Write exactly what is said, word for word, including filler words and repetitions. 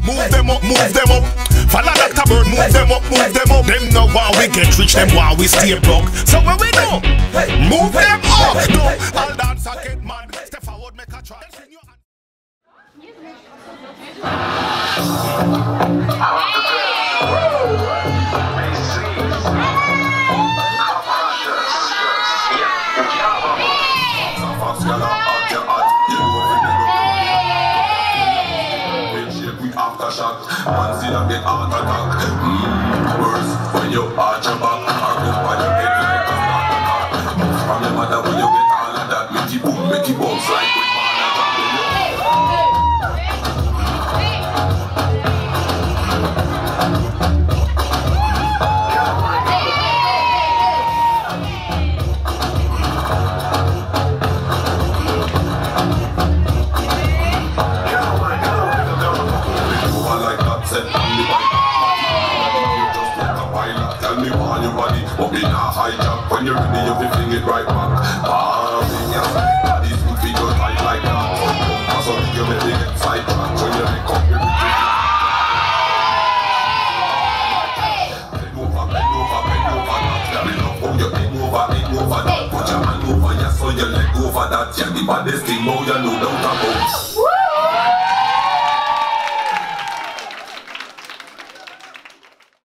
Move them up, move them up. Follow Doctor Bird, move them up, move them up. Them know why we get rich, them why we stay broke. So when we know, move them up. No, all dance and get mad. Step forward, make a try. Once in a big heart attack. Mmm, worse when you arch your back or go by your head like a start attack. Move from your mother when you get all of that. Make it boom, make it bounce like when man attack. Up in a hijack, when you're ready, you will fling it right back. Ah, yeah, body's good for your tight like that. That's how you make it get sidetracked. When you make up, you will bend over, bend over, bend over that. Yeah, me love how you bend over, bend over that. Put your hand over, yeah, so you leg over that. Yeah, the baddest thing, now you know down the boat.